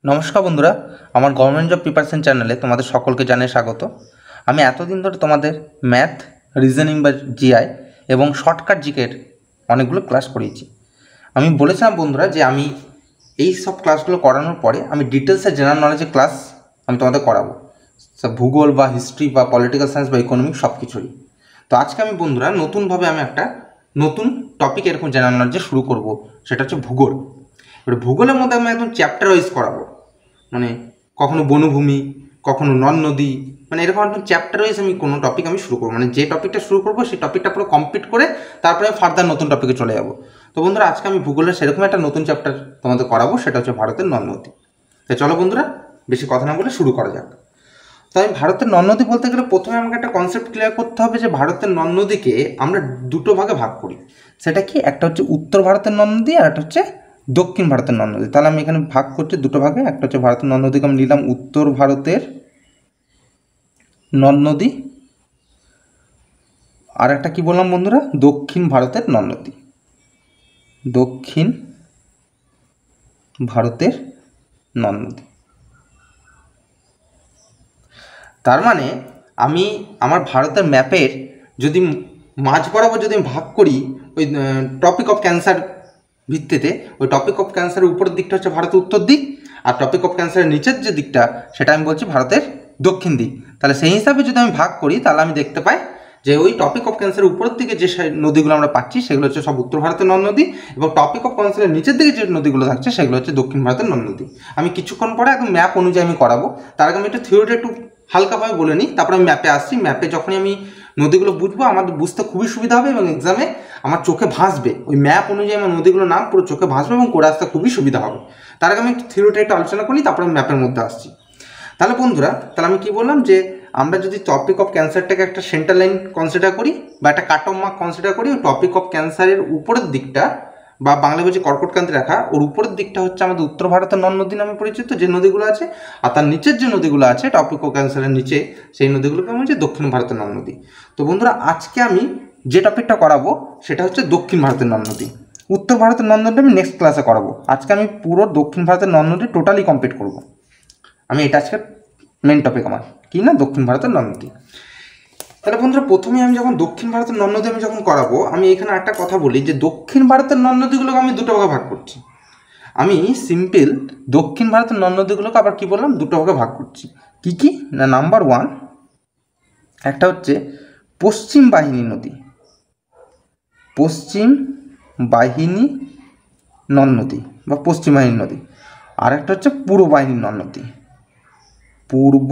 নমস্কার বন্ধুরা, আমার গভর্নমেন্ট জব প্রিপারেশন চ্যানেলে তোমাদের সকলকে জানাই স্বাগত। আমি এতদিন ধরে তোমাদের ম্যাথ, রিজনিং বা জিআই এবং শর্টকাট জিকের অনেকগুলো ক্লাস করিয়েছি। আমি বলেছিলাম বন্ধুরা যে আমি এই সব ক্লাসগুলো করানোর পরে আমি ডিটেলসে জেনারেল নলেজের ক্লাস আমি তোমাদের করাবো, ভূগোল বা হিস্ট্রি বা পলিটিক্যাল সায়েন্স বা ইকোনমিক্স সব কিছুরই। তো আজকে আমি বন্ধুরা নতুনভাবে আমি একটা নতুন টপিক এরকম জেনারেল নলেজে শুরু করব, সেটা হচ্ছে ভূগোল। এবার ভূগোলের মধ্যে আমি একদম চ্যাপ্টার ওয়াইজ করাবো, মানে কখনো বনভূমি, কখনো নদ নদী, মানে এরকম একদম চ্যাপ্টার ওয়াইজ আমি কোনো টপিক আমি শুরু করবো, মানে যে টপিকটা শুরু করবো সেই টপিকটা পুরো কমপ্লিট করে তারপরে আমি ফার্দার নতুন টপিকে চলে যাবো। তো বন্ধুরা আজকে আমি ভূগোলের সেরকম একটা নতুন চ্যাপ্টার তোমাদের করাবো, সেটা হচ্ছে ভারতের নদ নদী। তো চলো বন্ধুরা বেশি কথা না বলে শুরু করা যাক। তো আমি ভারতের নদ নদী বলতে গেলে প্রথমে আমাকে একটা কনসেপ্ট ক্লিয়ার করতে হবে যে ভারতের নদ নদীকে আমরা দুটো ভাগে ভাগ করি। সেটা কি, একটা হচ্ছে উত্তর ভারতের নদ নদী আর একটা হচ্ছে দক্ষিণ ভারতের নদ নদী। তাহলে আমি এখানে ভাগ করছি দুটো ভাগে, একটা হচ্ছে ভারতের নদ নদীকে আমি নিলাম উত্তর ভারতের নদ নদী, আর একটা কি বললাম বন্ধুরা, দক্ষিণ ভারতের নদ নদী। দক্ষিণ ভারতের নদ নদী, তার মানে আমি আমার ভারতের ম্যাপের যদি মাঝ বরাবর যদি আমি ভাগ করি ওই টপিক অফ ক্যান্সার ভিত্তিতে, ওই টপিক অফ ক্যান্সারের উপরের দিকটা হচ্ছে ভারতের উত্তর দিক, আর টপিক অফ ক্যান্সারের নিচের যে দিকটা সেটা আমি বলছি ভারতের দক্ষিণ দিক। তাহলে সেই হিসাবে যদি আমি ভাগ করি তাহলে আমি দেখতে পাই যে ওই টপিক অফ ক্যান্সারের উপরের দিকে যে নদীগুলো আমরা পাচ্ছি সেগুলো হচ্ছে সব উত্তর ভারতের নদ নদী, এবং টপিক অফ ক্যান্সারের নিচের দিকে যে নদীগুলো থাকছে সেগুলো হচ্ছে দক্ষিণ ভারতের নদ নদী। আমি কিছুক্ষণ পরে একদম ম্যাপ অনুযায়ী আমি করাবো, তার আগে আমি একটু থিওরিটা একটু হালকাভাবে বলে নিই, তারপরে আমি ম্যাপে আসছি। ম্যাপে যখনই আমি নদীগুলো বুঝবো আমাদের বুঝতে খুবই সুবিধা হবে এবং এক্সামে আমার চোখে ভাসবে, ওই ম্যাপ অনুযায়ী আমার নদীগুলোর নাম পুরো চোখে ভাসবে এবং করে আসতে খুবই সুবিধা হবে। তার আগে আমি একটু থিওরিটা একটু আলোচনা করি, তারপরে আমি ম্যাপের মধ্যে আসছি। তাহলে বন্ধুরা, তাহলে আমি কি বললাম যে আমরা যদি টপিক অফ ক্যান্সারটাকে একটা সেন্টার লাইন কনসিডার করি বা একটা কাট অফ মার্ক কনসিডার করি, ওই টপিক অফ ক্যান্সারের উপরের দিকটা বা বাংলা বলছে কর্কটক্রান্তি রেখা, ওর উপরের দিকটা হচ্ছে আমাদের উত্তর ভারতের নদ নদী নামে পরিচিত যে নদীগুলো আছে, আর তার নিচের যে নদীগুলো আছে টপিক অফ ক্যান্সারের নিচে সেই নদীগুলোকে আমি বলছি দক্ষিণ ভারতের নদ নদী। তো বন্ধুরা আজকে আমি যে টপিকটা করাবো সেটা হচ্ছে দক্ষিণ ভারতের নদ নদী। উত্তর ভারতের নদ নদী আমি নেক্সট ক্লাসে করাবো। আজকে আমি পুরো দক্ষিণ ভারতের নদ নদী টোটালি কমপ্লিট করবো। আমি এটা আজকে মেন টপিক আমার কি না, দক্ষিণ ভারতের নদ নদী। তাহলে বন্ধুরা প্রথমে আমি যখন দক্ষিণ ভারতের নদ নদী আমি যখন করাবো, আমি এখানে একটা কথা বলি যে দক্ষিণ ভারতের নদ নদীগুলোকে আমি দুটো ভাগে ভাগ করছি। আমি সিম্পল দক্ষিণ ভারতের নদ নদীগুলোকে আবার কি বললাম, দুটো ভাগে ভাগ করছি। কি কি না, নাম্বার ওয়ান একটা হচ্ছে পশ্চিম বাহিনী নদী, পশ্চিম বাহিনী নদ নদী বা পশ্চিম বাহিনী নদী, আর একটা হচ্ছে পূর্ব বাহিনী নদ নদী, পূর্ব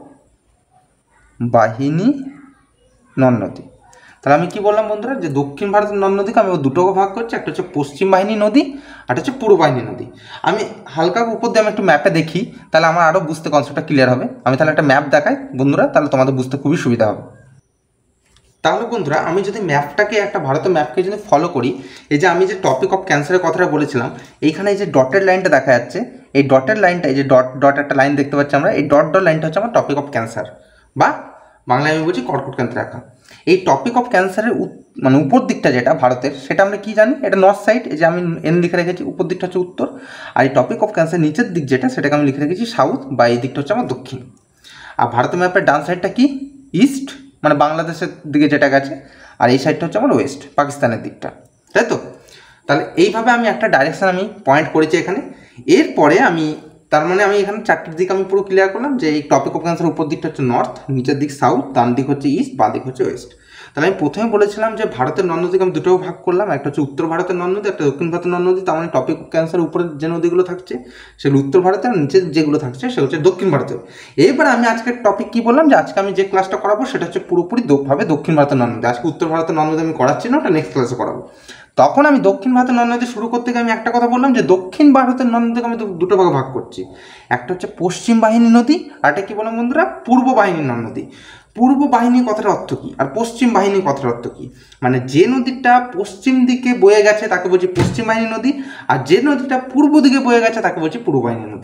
বাহিনী নদ নদী। তাহলে আমি কি বললাম বন্ধুরা, যে দক্ষিণ ভারতের নদ নদীকে আমি দুটো ভাগ করছি, একটা হচ্ছে পশ্চিম বাহিনী নদী আর একটা হচ্ছে পূর্ব বাহিনী নদী। আমি হালকা উপর দিয়ে আমি একটু ম্যাপে দেখি, তাহলে আমার আরও বুঝতে কনসেপ্টটা ক্লিয়ার হবে। আমি তাহলে একটা ম্যাপ দেখাই বন্ধুরা, তাহলে তোমাদের বুঝতে খুবই সুবিধা হবে। তাহলে বন্ধুরা আমি যদি ম্যাপটাকে একটা ভারতের ম্যাপকে যদি ফলো করি, এই যে আমি যে টপিক অফ ক্যান্সারের কথাটা বলেছিলাম, এইখানে এই যে ডটের লাইনটা দেখা যাচ্ছে, এই ডটের লাইনটা, এই যে ডট ডট একটা লাইন দেখতে পাচ্ছি আমরা, এই ডট ডট লাইনটা হচ্ছে আমার টপিক অফ ক্যান্সার বা বাংলায় আমি বলছি কর্কটক্রান্তি রেখা। এই টপিক অফ ক্যান্সারের মানে উপর দিকটা যেটা ভারতের, সেটা আমরা কি জানি, এটা নর্থ সাইড, এই যে আমি এন লিখে রেখেছি, উপর দিকটা হচ্ছে উত্তর, আর এই টপিক অফ ক্যান্সার নিচের দিক যেটা সেটাকে আমি লিখে রেখেছি সাউথ, বা এই দিকটা হচ্ছে আমার দক্ষিণ। আর ভারতের ম্যাপের ডান সাইডটা কি, ইস্ট, মানে বাংলাদেশের দিকে যেটা গেছে, আর এই সাইডটা হচ্ছে আমার ওয়েস্ট, পাকিস্তানের দিকটা, তাই তো। তাহলে এইভাবে আমি একটা ডাইরেকশান আমি পয়েন্ট করেছি এখানে। এরপরে আমি তার মানে আমি এখানে চারটির দিক আমি পুরো ক্লিয়ার করলাম যে এই টপিক অফ ক্যান্সার উপর দিকটা হচ্ছে নর্থ, নিচের দিক সাউথ, ডান দিক হচ্ছে ইস্ট, বাঁ দিক হচ্ছে ওয়েস্ট। তাহলে আমি প্রথমে বলেছিলাম যে ভারতের নদ নদীকে আমি দুটো ভাগ করলাম, একটা হচ্ছে উত্তর ভারতের নদ নদী, একটা দক্ষিণ ভারতের নদ নদী। তার মানে টপিক অফ ক্যান্সার উপরে যে নদীগুলো থাকছে সেগুলো উত্তর ভারতের, আর নিচে যেগুলো থাকছে সেগুলো হচ্ছে দক্ষিণ ভারতের। এবার আমি আজকের টপিক কি বললাম, যে আজকে আমি যে ক্লাসটা করাবো সেটা হচ্ছে পুরোপুরি ভাবে দক্ষিণ ভারতের নদ নদী। আজকে উত্তর ভারতের নদ নদী আমি করাচ্ছি না, ওটা নেক্সট ক্লাসে করাবো। তখন আমি দক্ষিণ ভারতের নদ নদী শুরু করতে গিয়ে আমি একটা কথা বললাম যে দক্ষিণ ভারতের নদ নদীকে আমি দুটো ভাগে ভাগ করছি, একটা হচ্ছে পশ্চিম বাহিনী নদী, আর একটা কি বললাম বন্ধুরা, পূর্ব বাহিনী নদ নদী। পূর্ব বাহিনী কথার অর্থ কী আর পশ্চিম বাহিনী কথার অর্থ কী, মানে যে নদীটা পশ্চিম দিকে বয়ে গেছে তাকে বলছি পশ্চিম বাহিনী নদী, আর যে নদীটা পূর্ব দিকে বয়ে গেছে তাকে বলছি পূর্ব বাহিনী নদী।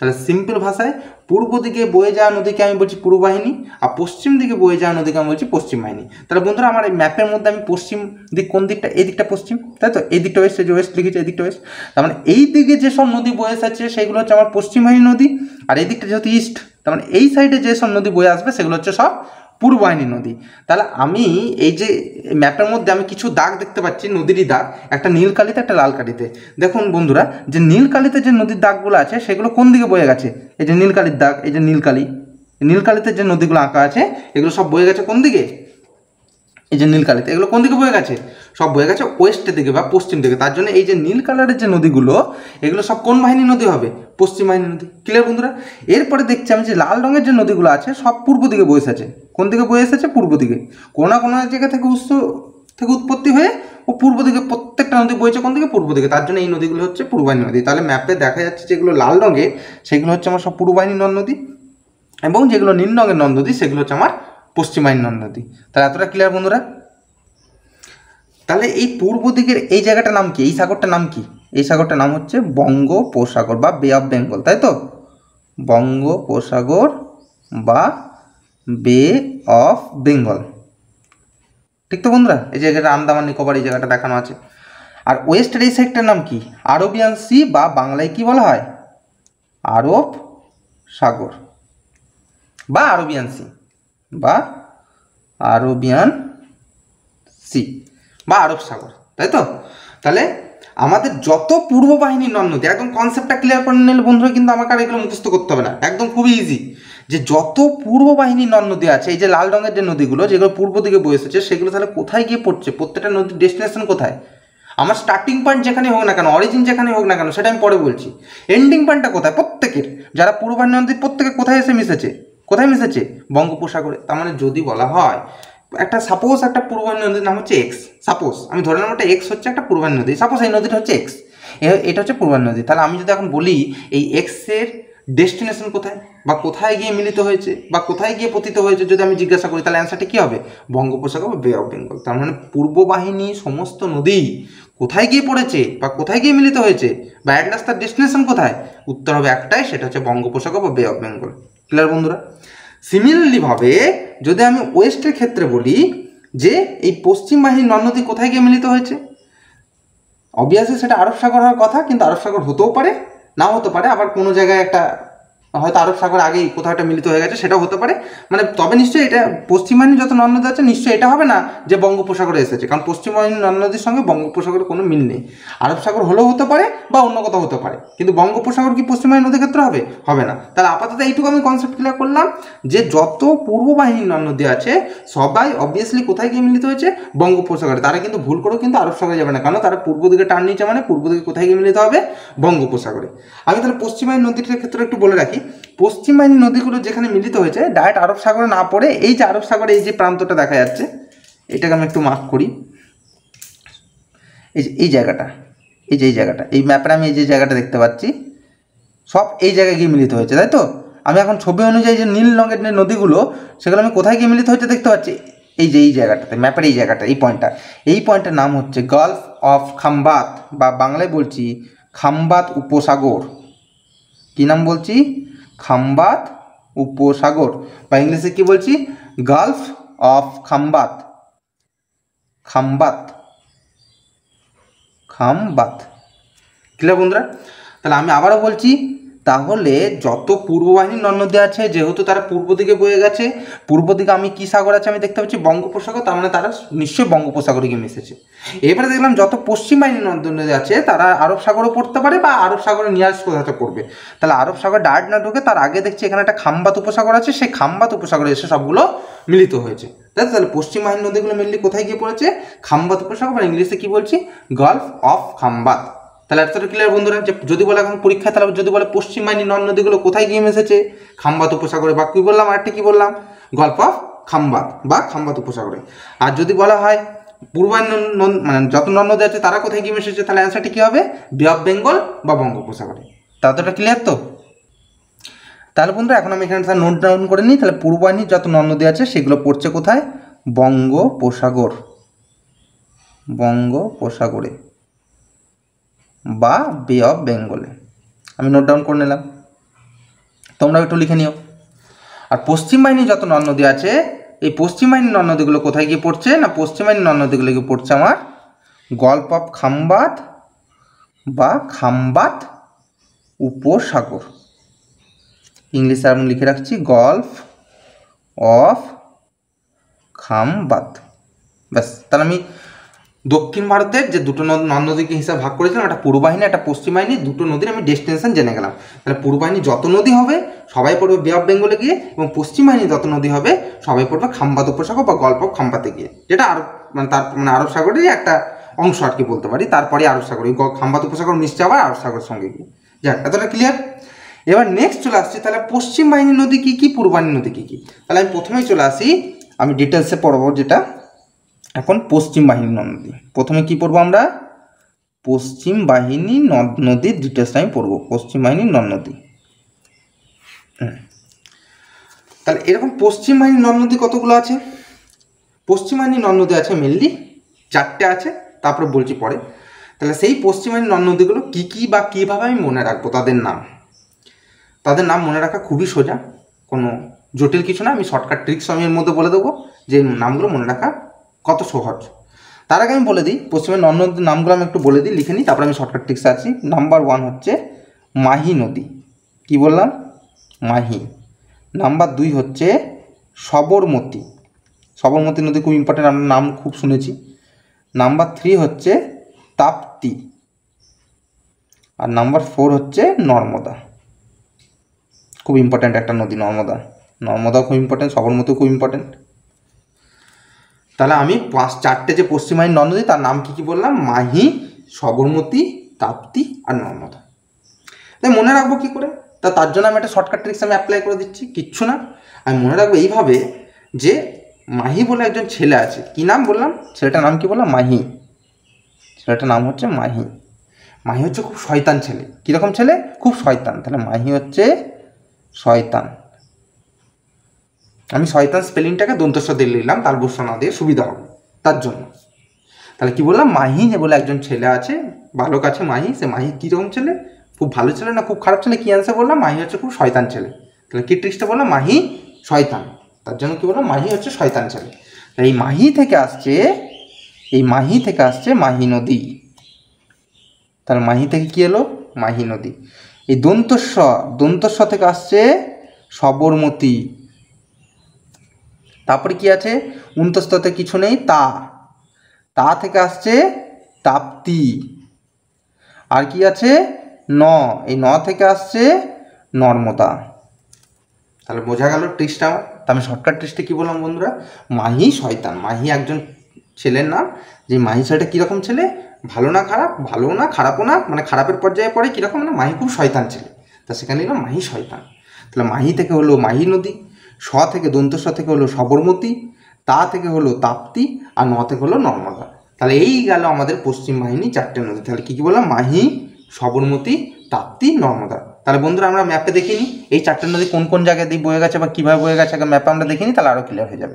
তাহলে সিম্পল ভাষায় পূর্ব দিকে বয়ে যাওয়া নদীকে আমি বলছি পূর্ব বাহিনী, আর পশ্চিম দিকে বয়ে যাওয়া নদীকে আমি বলছি পশ্চিম বাহিনী। তাহলে বন্ধুরা আমার এই ম্যাপের মধ্যে আমি পশ্চিম দিক কোন দিকটা, এই দিকটা পশ্চিম, তাই তো, এই দিকটা ওয়েস্ট, যে ওয়েস্ট লিখেছে এই দিকটা ওয়েস্ট। তার মানে এই দিকে যেসব নদী বয়ে এসেছে সেগুলো হচ্ছে আমার পশ্চিম বাহিনী নদী, আর এই দিকটা যেহেতু ইস্ট, তার মানে এই সাইডে যেসব নদী বয়ে আসবে সেগুলো হচ্ছে সব পূর্ব বাহিনী নদী। তাহলে আমি এই যে ম্যাপের মধ্যে আমি কিছু দাগ দেখতে পাচ্ছি, নদীরই দাগ, একটা নীল কালিতে একটা লাল কালিতে। দেখুন বন্ধুরা, যে নীল কালিতে যে নদীর দাগগুলো আছে সেগুলো কোন দিকে বয়ে গেছে, এই যে নীল কালির দাগ, এই যে নীল কালি, নীল কালিতে যে নদীগুলো আঁকা আছে এগুলো সব বয়ে গেছে কোন দিকে, এই যে নীল কালিতে, এগুলো কোন দিকে বয়ে গেছে, সব বয়ে গেছে ওয়েস্টের দিকে বা পশ্চিম দিকে। তার জন্য এই যে নীল কালারের যে নদীগুলো এগুলো সব কোন বাহিনী নদী হবে, পশ্চিম বাহিনী নদী। ক্লিয়ার বন্ধুরা? এরপরে দেখছি আমি যে লাল রঙের যে নদীগুলো আছে সব পূর্ব দিকে বয়ে এসেছে। কোন দিকে বয়ে এসেছে, পূর্ব দিকে। কোনো না কোনো জায়গা থেকে উৎস থেকে উৎপত্তি হয়ে ও পূর্ব দিকে, প্রত্যেকটা নদী বইছে কোন দিকে, পূর্ব দিকে। তার জন্য এই নদীগুলো হচ্ছে পূর্ব বাহিনী নদী। তাহলে ম্যাপে দেখা যাচ্ছে যেগুলো লাল রঙের সেগুলো হচ্ছে আমার সব পূর্ব বাহিনী নদী, এবং যেগুলো নীল রঙের নদী সেগুলো হচ্ছে আমার পশ্চিম বাহিনী নদী। তাহলে এতটা ক্লিয়ার বন্ধুরা? তাহলে এই পূর্ব দিকের এই জায়গাটার নাম কি, এই সাগরটার নাম কি, এই সাগরটার নাম হচ্ছে বঙ্গোপসাগর বা বে অফ বেঙ্গল, তাই তো, বঙ্গোপসাগর বা বে অফ বেঙ্গল। ঠিক তো বন্ধুরা? এই জায়গাটা আন্দামান নিকোবর, এই জায়গাটা দেখানো আছে। আর ওয়েস্টের এই সাইডটার নাম কি, আরবিয়ান সি বা বাংলায় কি বলা হয়, আরব সাগর বা আরবিয়ান সি বা আরবিয়ান সি বা আরব সাগর, তাই তো। তাহলে আমাদের যত পূর্ব বাহিনীর নদী, একদম কনসেপ্টটা ক্লিয়ার করে নিলে বন্ধুরা কিন্তু আমাকে আর এগুলো মুখস্থ করতে হবে না, একদম খুবই ইজি। যে যত পূর্ব বাহিনীর নদী আছে, এই যে লাল রঙের যে নদীগুলো যেগুলো পূর্ব দিকে বয়ে এসেছে সেগুলো তাহলে কোথায় গিয়ে পড়ছে, প্রত্যেকটা নদীর ডেস্টিনেশন কোথায়, আমার স্টার্টিং পয়েন্ট যেখানে হোক না কেন, অরিজিন যেখানে হোক না কেন সেটা আমি পরে বলছি, এন্ডিং পয়েন্টটা কোথায় প্রত্যেকের, যারা পূর্ব বাহিনী নদী প্রত্যেকে কোথায় এসে মিশেছে, কোথায় মিশেছে, বঙ্গোপসাগরে। তার মানে যদি বলা হয় একটা সাপোজ একটা পূর্বাহ্ন নদীর নাম হচ্ছে এক্স, সাপোজ আমি ধরে নিলাম একটা এক্স হচ্ছে একটা পূর্বাহ্ন নদী, সাপোজ এই নদীটা হচ্ছে এক্স, এটা হচ্ছে পূর্বাহ্ন নদী। তাহলে আমি যদি এখন বলি এই এক্সের ডেস্টিনেশন কোথায় বা কোথায় গিয়ে মিলিত হয়েছে বা কোথায় গিয়ে পতিত হয়েছে যদি আমি জিজ্ঞাসা করি, তাহলে অ্যান্সারটা কী হবে, বঙ্গোপসাগর বা বে অফ বেঙ্গল। তার মানে পূর্ব বাহিনী সমস্ত নদী কোথায় গিয়ে পড়েছে বা কোথায় গিয়ে মিলিত হয়েছে বা অ্যাট লাস্ট তার ডেস্টিনেশন কোথায়, উত্তর হবে একটাই, সেটা হচ্ছে বঙ্গোপসাগর বা বে অফ বেঙ্গল। ক্লিয়ার বন্ধুরা? সিমিলারলি ভাবে যদি আমি ওয়েস্টের ক্ষেত্রে বলি যে এই পশ্চিম বাহিনীর নদী কোথায় গিয়ে মিলিত হয়েছে, অবভিয়াসলি সেটা আরব সাগর হওয়ার কথা, কিন্তু আরব সাগর হতেও পারে নাও হতে পারে, আবার কোনো জায়গায় একটা হয়তো আরব সাগর আগেই কোথাও একটা মিলিত হয়ে গেছে সেটাও হতে পারে, মানে তবে নিশ্চয়ই এটা পশ্চিম বাহিনীর যত নদী আছে নিশ্চয়ই এটা হবে না যে বঙ্গোপসাগরে এসেছে, কারণ পশ্চিম বাহিনীর নদীর সঙ্গে বঙ্গোপসাগরের কোনো মিল নেই। আরব সাগর হলেও হতে পারে বা অন্য কোথাও হতে পারে, কিন্তু বঙ্গোপসাগর কি পশ্চিম বাহিনীর নদীর ক্ষেত্রে হবে, হবে না। তাহলে আপাতত এইটুকু আমি কনসেপ্ট ক্লিয়ার করলাম যে যত পূর্ব বাহিনীর নদী আছে সবাই অবভিয়াসলি কোথায় গিয়ে মিলিত হয়েছে, বঙ্গোপসাগরে। তারা কিন্তু ভুল করেও কিন্তু আরব সাগরে যাবে না, কারণ তারা পূর্ব দিকে টার্ন নিচ্ছে, মানে পূর্ব দিকে কোথায় গিয়ে মিলিত হবে, বঙ্গোপসাগরে। আমি তাহলে পশ্চিম বাহিনীর নদীটার ক্ষেত্রে একটু বলে রাখি, পশ্চিম বাহিনী নদীগুলো যেখানে মিলিত হয়েছে ডাইরেক্ট আরব সাগরে না পড়ে এই যে আরব সাগরে এই যে প্রান্তটা দেখা যাচ্ছে এটাকে আমি একটু মার্ক করি, এই যে এই জায়গাটা, এই যে এই জায়গাটা, এই ম্যাপে আমি এই যে জায়গাটা দেখতে পাচ্ছি সব এই জায়গায় গিয়ে মিলিত হয়েছে, তাই তো। আমি এখন ছবি অনুযায়ী যে নীল রঙের যে নদীগুলো সেগুলো আমি কোথায় গিয়ে মিলিত হয়েছে দেখতে পাচ্ছি, এই যে এই জায়গাটাতে, ম্যাপের এই জায়গাটা, এই পয়েন্টটা, এই পয়েন্টের নাম হচ্ছে গালফ অফ খাম্বাত বা বাংলায় বলছি খাম্বাত উপসাগর। কী নাম বলছি, খাম্বাত উপসাগর, বা ইংলিশে কি বলছি, gulf of Khambhat, Khambhat, Khambhat. Clear বন্ধুরা? তাহলে আমি আবারও বলছি, তাহলে যত পূর্ব বাহিনীর নদী আছে যেহেতু তারা পূর্ব দিকে বয়ে গেছে, পূর্ব দিকে আমি কী সাগর আছে আমি দেখতে পাচ্ছি বঙ্গোপসাগর, তার মানে তারা নিশ্চয়ই বঙ্গোপসাগরে গিয়ে মিশেছে। এবারে দেখলাম যত পশ্চিম বাহিনীর নদী আছে তারা আরব সাগরও পড়তে পারে বা আরব সাগরের নিয়ারেস্ট কোথাও পড়বে। তাহলে আরব সাগর ডাইরেক্ট না ঢুকে তার আগে দেখছি এখানে একটা খাম্বাত উপসাগর আছে, সেই খাম্বাত উপসাগরে এসে সবগুলো মিলিত হয়েছে, তাই তো। তাহলে পশ্চিম বাহিনীর নদীগুলো মেনলি কোথায় গিয়ে পড়েছে, খাম্বাত উপসাগর, বা ইংলিশে কি বলছি, গালফ অফ খাম্বাত। তাহলে এতটা ক্লিয়ার বন্ধুরা? যে যদি বলে এখন পরীক্ষায়, তাহলে যদি বলে পশ্চিম বাহিনীর নদীগুলো কোথায় গিয়ে মিশেছে, খাম্বাত উপসাগরে, বা কী বললাম আরেকটা কী বললাম, গল্ফ অফ খাম্বাত বা খাম্বাত উপসাগরে। আর যদি বলা হয় পূর্বাহ্ন মানে যত নদী আছে তারা কোথায় গিয়ে মিশেছে, তাহলে অ্যান্সারটি কী হবে, বে অফ বেঙ্গল বা বঙ্গোপসাগরে। ততটা ক্লিয়ার তো? তাহলে বন্ধুরা এখন আমি এখানে নোট ডাউন করে নিই, তাহলে পূর্ব বাহিনীর যত নদী আছে সেগুলো পড়ছে কোথায়, বঙ্গোপসাগর, তোমরা একটু লিখে নিও। আর পশ্চিম বাহিনী যত নদ নদী আছে, এই পশ্চিম বাহিনীর নদ নদীগুলো কোথায় গিয়ে পড়ছে না, পশ্চিম বাহিনীর নদ নদীগুলো গিয়ে পড়ছে আমার গল্ফ অফ খাম্বাত বা খাম্বাত উপসাগর। ইংলিশে আমি লিখে রাখছি গল্ফ অফ খাম্বাত। ব্যাস, তাহলে আমি দক্ষিণ ভারতের যে দুটো নদ নদীকে হিসাবে ভাগ করেছিলাম, একটা পূর্ব বাহিনী একটা পশ্চিম বাহিনী, দুটো নদীর আমি ডেস্টিনেশন জেনে গেলাম। তাহলে পূর্ব বাহিনী যত নদী হবে সবাই পড়বে বে অফ বেঙ্গলে গিয়ে, এবং পশ্চিম বাহিনী যত নদী হবে সবাই পড়বে খাম্বাত উপসাগর বা গল্ফ অফ খাম্বাতে গিয়ে, যেটা আরব তার আরব সাগরেরই একটা অংশ আর কি বলতে পারি। তারপরে আরব সাগর, এই খাম্বাত উপসাগর মিশছে আবার আরব সাগরের সঙ্গে গিয়ে। যাক, এতটা ক্লিয়ার। এবার নেক্সট চলে আসছি, তাহলে পশ্চিম বাহিনী নদী কী কী, পূর্ব বাহিনী নদী কী কী। তাহলে আমি প্রথমেই চলে আসি, আমি ডিটেলসে পড়বো যেটা এখন পশ্চিম বাহিনী নদ নদী। প্রথমে কি পড়বো আমরা, পশ্চিম বাহিনী নদ নদীর ডিটেলসটা আমি পড়বো, পশ্চিম বাহিনী নদ নদী। তাহলে এরকম পশ্চিম বাহিনী নদ নদী কতগুলো আছে? পশ্চিম বাহিনী নদ নদী আছে মেনলি 4টে আছে, তারপরে বলছি পরে। তাহলে সেই পশ্চিম বাহিনী নদ নদীগুলো কী কী বা কীভাবে আমি মনে রাখবো তাদের নাম মনে রাখা খুবই সোজা, কোনো জটিল কিছু না। আমি শর্টকাট ট্রিক্স আমি এর মধ্যে বলে দেবো যে নামগুলো মনে রাখা কত সহজ। তার আগে আমি বলে দিই পশ্চিমের নদ নদীর নামগুলো আমি একটু বলে দিই, লিখে নিই, তারপরে আমি শর্টকাট ট্রিক্সে আছি। নাম্বার 1 হচ্ছে মাহি নদী, কি বললাম, মাহি। নাম্বার 2 হচ্ছে সবরমতী, সবরমতী নদী খুব ইম্পর্টেন্ট, আমরা নাম খুব শুনেছি। নাম্বার 3 হচ্ছে তাপ্তি, আর নাম্বার 4 হচ্ছে নর্মদা, খুব ইম্পর্ট্যান্ট একটা নদী নর্মদাও খুব ইম্পর্ট্যান্ট, সবরমতীও খুব ইম্পর্ট্যান্ট। তাহলে আমি 4টে যে পশ্চিম বাহিনী নদ নদী তার নাম কী কী বললাম, মাহি, সবরমতী, তাপ্তি আর নর্মদা। তাই মনে রাখবো কী করে, তার জন্য আমি একটা শর্টকাট ট্রিক্স আমি অ্যাপ্লাই করে দিচ্ছি, কিচ্ছু না। আমি মনে রাখবো এইভাবে যে মাহি বলে একজন ছেলে আছে, কি নাম বললাম, ছেলেটার নাম কি বললাম, মাহি। ছেলেটার নাম হচ্ছে মাহি। মাহি হচ্ছে খুব শয়তান ছেলে। কীরকম ছেলে, খুব শয়তান। তাহলে মাহি হচ্ছে শয়তান। আমি শয়তান স্পেলিংটাকে দন্তস্ব দিয়ে নিলাম, তার বস্য না দিয়ে সুবিধা হবে তার জন্য। তাহলে কি বললাম, মাহি যে বলে একজন ছেলে আছে, বালক আছে মাহি, সে মাহি কীরকম ছেলে, খুব ভালো ছেলে না খুব খারাপ ছেলে, কী অ্যান্সার বললাম, মাহি হচ্ছে খুব শয়তান ছেলে। তাহলে কী ট্রিক্সটা বললাম, মাহি শয়তান, তার জন্য কী বললাম, মাহি হচ্ছে শয়তান ছেলে। এই মাহি থেকে আসছে মাহি নদী। তাহলে মাহি থেকে কী এলো, মাহি নদী। এই দন্তস্ব থেকে আসছে সবরমতী। তারপরে কি আছে, উন্তস্ততে কিছু নেই, তা থেকে আসছে তাপ্তি। আর কি আছে, এই থেকে আসছে নর্মদা। তাহলে বোঝা গেল ট্রিক্সটা আমার। তা আমি শর্টকাট ট্রিক্সটা কী বললাম বন্ধুরা, মাহি শয়তান। মাহি একজন ছেলের নাম, যে মাহি ছেলেটা কীরকম ছেলে, ভালো না খারাপও না, মানে খারাপের পর্যায়ে পড়ে, কীরকম না, মাহি খুব শয়তান ছেলে। তা সেখানে নিলাম মাহি শয়তান। তাহলে মাহি থেকে হলো মাহি নদী, থেকে দন্তস্ব থেকে হলো সবরমতী, তা থেকে হলো তাপ্তি, আর থেকে হলো নর্মদা। তাহলে এই গেল আমাদের পশ্চিম বাহিনী 4টে নদী। তাহলে কী কী বললাম, মাহি, সবরমতী, তাপ্তি, নর্মদা। তাহলে বন্ধুরা আমরা ম্যাপে দেখিনি এই 4টে নদী কোন কোন জায়গায় দিয়ে বয়ে গেছে বা কীভাবে বয়ে গেছে, আগে ম্যাপে আমরা দেখিনি, তাহলে আরও ক্লিয়ার হয়ে যাবে।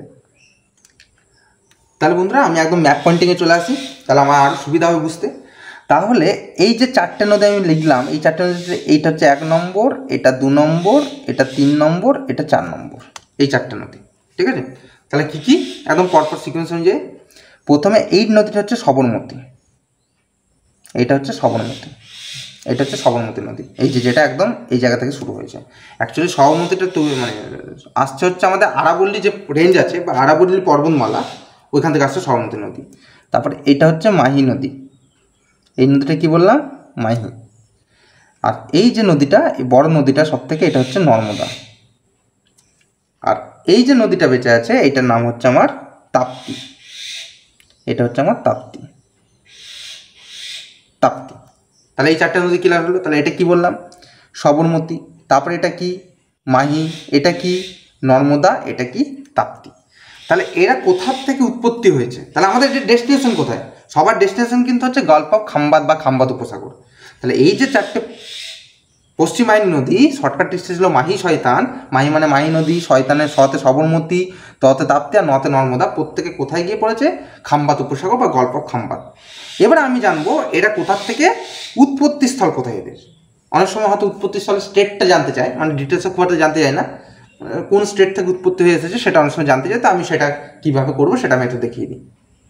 তাহলে বন্ধুরা আমি একদম ম্যাপ পয়েন্টিংয়ে চলে আসি, তাহলে আমার আরও সুবিধা হবে বুঝতে। তাহলে এই যে 4টে নদী আমি লিখলাম, এই 4টে নদীতে এইটা হচ্ছে 1 নম্বর, এটা 2 নম্বর, এটা 3 নম্বর, এটা 4 নম্বর, এই 4টে নদী, ঠিক আছে। তাহলে কী কী একদম পরপর সিকোয়েন্স অনুযায়ী, প্রথমে এই নদীটা হচ্ছে সবরমতী, এটা হচ্ছে সবরমতী নদী, এই যেটা একদম এই জায়গা থেকে শুরু হয়েছে। অ্যাকচুয়ালি সবরমতীটা তো মানে আসছে হচ্ছে আমাদের আরাবল্লী যে রেঞ্জ আছে বা আরাবল্লী পর্বতমালা, ওইখান থেকে আসছে সবরমতী নদী। তারপরে এটা হচ্ছে মাহি নদী, এই নদীটা কি বললাম, মাহি। আর এই যে নদীটা, এই বড় নদীটা সব থেকে, এটা হচ্ছে নর্মদা। আর এই যে নদীটা বেঁচে আছে, এইটার নাম হচ্ছে আমার তাপ্তি, এটা হচ্ছে আমার তাপ্তি। তাহলে এই 4টে নদী ক্লিয়ার হলো। তাহলে এটা কি বললাম, সবরমতী, তারপরে এটা কি, মাহি, এটা কি, নর্মদা, এটা কি, তাপ্তি। তাহলে এরা কোথার থেকে উৎপত্তি হয়েছে, তাহলে আমাদের ডেস্টিনেশন কোথায়, সবার ডেস্টিনেশন কিন্তু হচ্ছে গল্ফ অফ খাম্বাত বা খাম্বাত উপসাগর। তাহলে এই যে 4টে পশ্চিম বাহিনী নদী, শর্টকাট ট্রিক্স ছিল মাহি শয়তান, মাহি মানে মাহি নদী, শয়তানের সতে সবরমতী, ততে তাপ্তি আর নতে নর্মদা, প্রত্যেকে কোথায় গিয়ে পড়েছে, খাম্বাত উপসাগর বা গল্ফ অফ খাম্বাত। এবারে আমি জানবো এরা কোথার থেকে উৎপত্তি স্থল কোথায় এদের। অনেক সময় হয়তো উৎপত্তিস্থলের স্টেটটা জানতে চায়, মানে ডিটেলসে খুব একটা জানতে চায় না, কোন স্টেট থেকে উৎপত্তি হয়ে এসেছে সেটা অনেক সময় জানতে চায়। তো আমি সেটা কীভাবে করবো সেটা আমি একটু দেখিয়ে দিই।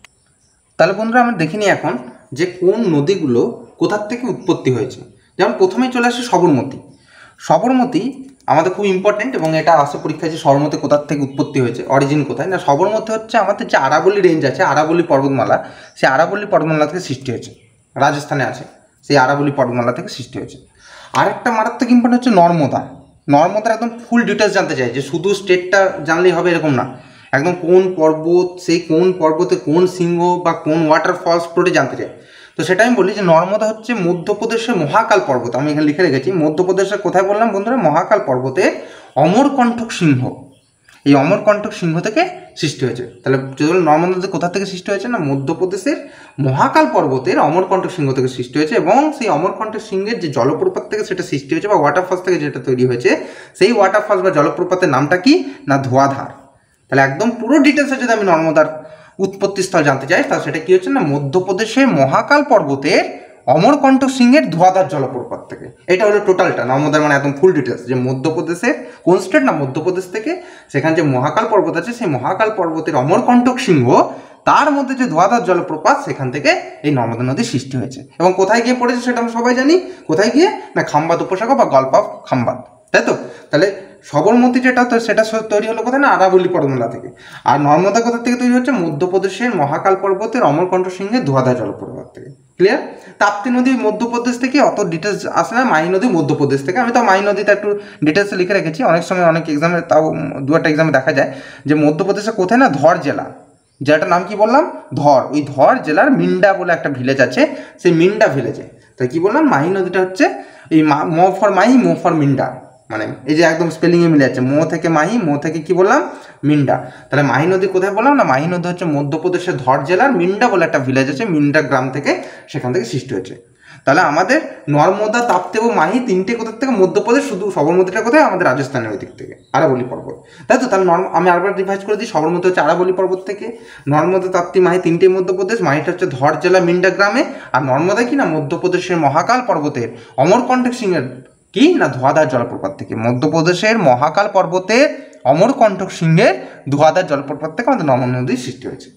তাহলে বন্ধুরা আমরা দেখে নিই এখন যে কোন নদীগুলো কোথার থেকে উৎপত্তি হয়েছে। যেমন প্রথমেই চলে আসে সবরমতী। সবরমতী আমাদের খুব ইম্পর্টেন্ট, এবং এটা আসে পরীক্ষায় যে সবরমতী কোথার থেকে উৎপত্তি হয়েছে, অরিজিন কোথায় না। সবরমতী হচ্ছে আমাদের যে আরাবল্লী রেঞ্জ আছে, আরাবল্লী পর্বতমালা, সেই আরাবল্লী পর্বতমালা থেকে সৃষ্টি হয়েছে, রাজস্থানে আছে, সেই আরাবল্লী পর্বতমালা থেকে সৃষ্টি হয়েছে। আরেকটা মারাত্মক ইম্পর্টেন্ট হচ্ছে নর্মদা। নর্মদার একদম ফুল ডিটেলস জানতে চাই, যে শুধু স্টেটটা জানলেই হবে এরকম না, একদম কোন পর্বত, সেই কোন পর্বতে কোন সিংহ বা কোন ওয়াটারফলস পুরোটি জানতে চাই। তো সেটা আমি বলি যে নর্মদা হচ্ছে মধ্যপ্রদেশের মহাকাল পর্বত, আমি এখানে লিখে রেখেছি মধ্যপ্রদেশের কোথায় বললাম বন্ধুরা, মহাকাল পর্বতের অমরকণ্টক সিংহ, এই অমরকণ্টক সিংহ থেকে সৃষ্টি হয়েছে। তাহলে যদি নর্মদা নদী কোথা থেকে সৃষ্টি হয়েছে না, মধ্যপ্রদেশের মহাকাল পর্বতের অমরকণ্টক সিংহ থেকে সৃষ্টি হয়েছে, এবং সেই অমরকণ্টক সিংহের যে জলপ্রপাত থেকে সেটা সৃষ্টি হয়েছে বা ওয়াটারফলস থেকে যেটা তৈরি হয়েছে, সেই ওয়াটারফলস বা জলপ্রপাতের নামটা কি না, ধোঁয়াধার। তাহলে একদম পুরো ডিটেলসে যদি আমি নর্মদার উৎপত্তিস্থল জানতে চাই, তাহলে সেটা কি হচ্ছে না, মধ্যপ্রদেশের মহাকাল পর্বতের অমরকণ্টক সিংহের ধোঁয়াধার জলপ্রপাত থেকে। এটা হলো টোটালটা নর্মদার, মানে একদম ফুল ডিটেলস, যে মধ্যপ্রদেশের কোন স্টেট না, মধ্যপ্রদেশ থেকে সেখানে যে মহাকাল পর্বত আছে, সেই মহাকাল পর্বতের অমরকণ্টক সিংহ, তার মধ্যে যে ধোঁয়াধার জলপ্রপাত, সেখান থেকে এই নর্মদা নদীর সৃষ্টি হয়েছে। এবং কোথায় গিয়ে পড়েছে সেটা আমরা সবাই জানি, কোথায় গিয়ে না, খাম্বাত উপসাগর বা গল্ফ অফ খাম্বাত, তাই তো। তাহলে সবরমতী যেটা, তো সেটা তৈরি হলো কোথায় না, আরাবল্লী পর্বতমালা থেকে। আর নর্মদা কোথা থেকে তৈরি হচ্ছে, মধ্যপ্রদেশের মহাকাল পর্বতের অমরকণ্টক সিংহের ধোঁয়াধার জলপ্রপাত থেকে। ক্লিয়ার? তাপ্তি নদী মধ্যপ্রদেশ থেকে, অত ডিটেলস আসে না। মাহি নদী মধ্যপ্রদেশ থেকে, আমি তো মাহি নদীতে একটু ডিটেলসে লিখে রেখেছি। অনেক সময় অনেক এক্সামে, তাও দু একটা এক্সামে দেখা যায় যে মধ্যপ্রদেশে কোথায় না, ধর জেলা, যেটার নাম কি বললাম, ধর, ওই ধর জেলার মিন্ডা বলে একটা ভিলেজ আছে, সেই মিন্ডা ভিলেজে। তাই কি বললাম, মাহি নদীটা হচ্ছে এই ম ফর মাহি, মো ফর মিন্ডা, মানে এই যে একদম স্পেলিংয়ে মিলে যাচ্ছে, মো থেকে মাহি, মো থেকে কি বললাম, মিন্ডা। তাহলে মাহি নদী কোথায় বললাম না, মাহি নদী হচ্ছে মধ্যপ্রদেশের ধর জেলার মিন্ডা বলে একটা ভিলেজ আছে, মিন্ডা গ্রাম থেকে, সেখান থেকে সৃষ্টি হয়েছে। তাহলে আমাদের নর্মদা, তাপ্তি এবং মাহি তিনটে কোথার থেকে, মধ্যপ্রদেশ, শুধু সবরমতীটা কোথায়, আমাদের রাজস্থানের ওই দিক থেকে, আরাবল্লী পর্বত, তাই তো। তাহলে আমি আরেকবার রিভাইজ করে দিই, সবরমতী হচ্ছে আরাবল্লী পর্বত থেকে, নর্মদা, তাপ্তি, মাহি তিনটেই মধ্যপ্রদেশ, মাহিটা হচ্ছে ধর জেলা মিন্ডা গ্রামে, আর নর্মদা কি না, মধ্যপ্রদেশের মহাকাল পর্বতের অমরকণ্টক সিংহের কি না, ধোঁয়াধার জলপ্রপাত থেকে। মধ্যপ্রদেশের মহাকাল পর্বতের অমরকণ্টক সিংহের ধোঁয়াধার জলপ্রপাত থেকে আমাদের নর্মদা নদীর সৃষ্টি হয়েছে।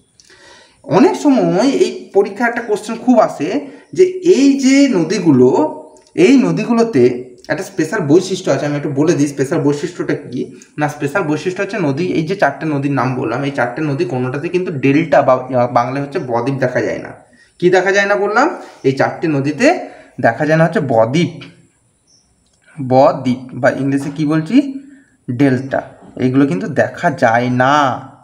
অনেক সময় এই পরীক্ষার একটা কোশ্চেন খুব আসে যে এই যে নদীগুলো, এই নদীগুলোতে একটা স্পেশাল বৈশিষ্ট্য আছে, আমি একটু বলে দিই স্পেশাল বৈশিষ্ট্যটা কি না। স্পেশাল বৈশিষ্ট্য হচ্ছে নদী, এই যে চারটে নদীর নাম বললাম, এই চারটে নদী কোনোটাতে কিন্তু ডেল্টা বা বাংলায় হচ্ছে বদ্বীপ দেখা যায় না। কি দেখা যায় না বললাম, এই চারটে নদীতে দেখা যায় না হচ্ছে বদ্বীপ, বদ্বীপ বা ইংলিশে কি বলছি, ডেল্টা, এইগুলো কিন্তু দেখা যায় না।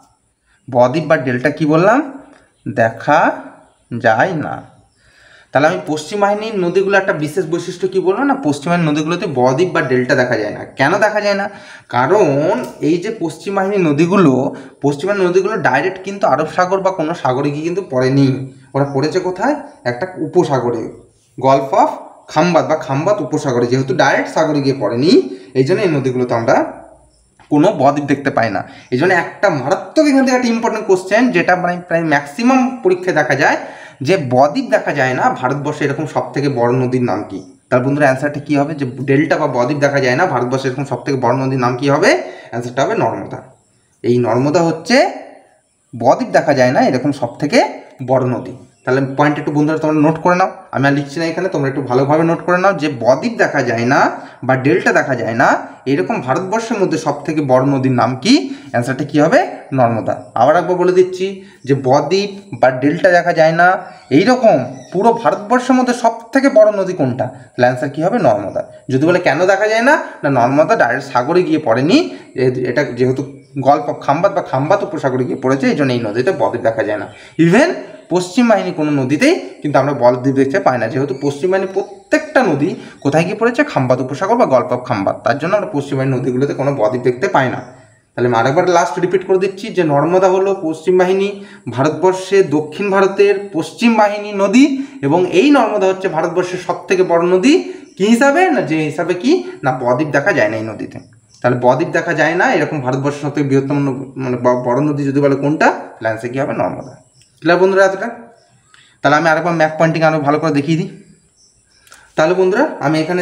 বদ্বীপ বা ডেল্টা কি বললাম, দেখা যায় না। তাহলে আমি পশ্চিম বাহিনীর নদীগুলো একটা বিশেষ বৈশিষ্ট্য কি বলবো না, পশ্চিম বাহিনীর নদীগুলোতে বদ্বীপ বা ডেল্টা দেখা যায় না। কেন দেখা যায় না, কারণ এই যে পশ্চিম বাহিনীর নদীগুলো, পশ্চিম বাহিনীর নদীগুলো ডাইরেক্ট কিন্তু আরব সাগর বা কোনো সাগরে গিয়ে কিন্তু পড়েনি, ওরা পড়েছে কোথায়, একটা উপসাগরে, গল্ফ অফ খাম্বাত বা খাম্বাত উপসাগরে, যেহেতু ডাইরেক্ট সাগরে গিয়ে পড়েনি, এই জন্য এই নদীগুলোতে আমরা কোনো বদ্বীপ দেখতে পাই না। এই জন্য একটা মারাত্মক এখান থেকে একটা ইম্পর্টেন্ট কোশ্চেন, যেটা মানে প্রায় ম্যাক্সিমাম পরীক্ষায় দেখা যায়, যে বদ্বীপ দেখা যায় না ভারতবর্ষে এরকম সব থেকে বড় নদীর নাম কি। তার বন্ধুরা অ্যান্সারটা কী হবে, যে ডেল্টা বা বদ্বীপ দেখা যায় না ভারতবর্ষে এরকম সব থেকে বড় নদীর নাম কী হবে, অ্যান্সারটা হবে নর্মদা। এই নর্মদা হচ্ছে বদ্বীপ দেখা যায় না এরকম সব থেকে বড় নদী। তাহলে পয়েন্ট একটু বন্ধুরা তোমরা নোট করে নাও, আমি আর লিখছি না এখানে, তোমরা একটু ভালোভাবে নোট করে নাও যে বদ্বীপ দেখা যায় না বা ডেল্টা দেখা যায় না এরকম ভারতবর্ষের মধ্যে সব থেকে বড় নদীর নাম কি, অ্যান্সারটা কী হবে, নর্মদা। আবার একবার বলে দিচ্ছি যে বদ্বীপ বা ডেল্টা দেখা যায় না এইরকম পুরো ভারতবর্ষের মধ্যে সব থেকে বড় নদী কোনটা, তাহলে অ্যান্সার কী হবে, নর্মদা। যদি বলে কেন দেখা যায় না, না নর্মদা ডাইরেক্ট সাগরে গিয়ে পড়েনি, এটা যেহেতু গল্ফ অফ খাম্বাত বা খাম্বাত উপসাগরে গিয়ে পড়েছে, এই জন্য এই নদীতে বদ্বীপ দেখা যায় না। ইভেন পশ্চিম বাহিনী কোনো নদীতেই কিন্তু আমরা বদ্বীপ দেখতে পাই না, যেহেতু পশ্চিম বাহিনী প্রত্যেকটা নদী কোথায় গিয়ে পড়েছে, খাম্বাত উপসাগর বা গল্ফ অফ খাম্বাত, তার জন্য আমরা পশ্চিম বাহিনী নদীগুলোতে কোনো বদ্বীপ দেখতে পাই না। তাহলে আমি আরেকবার লাস্ট রিপিট করে দিচ্ছি যে নর্মদা হলো পশ্চিম বাহিনী, ভারতবর্ষে দক্ষিণ ভারতের পশ্চিম বাহিনী নদী, এবং এই নর্মদা হচ্ছে ভারতবর্ষের সব থেকে বড় নদী। কী হিসাবে না, যে হিসাবে কি না, বদ্বীপ দেখা যায় না এই নদীতে। তাহলে বদ্বীপ দেখা যায় না এরকম ভারতবর্ষের সব থেকে বৃহত্তম মানে বড় নদী যদি বলে কোনটা, তাহলে অ্যান্সার কী হবে, নর্মদা। ক্লিয়ার বন্ধুরা এতটা? তাহলে আমি আরেকবার ম্যাপ পয়েন্টিং আরও ভালো করে দেখিয়ে দিই। তাহলে বন্ধুরা আমি এখানে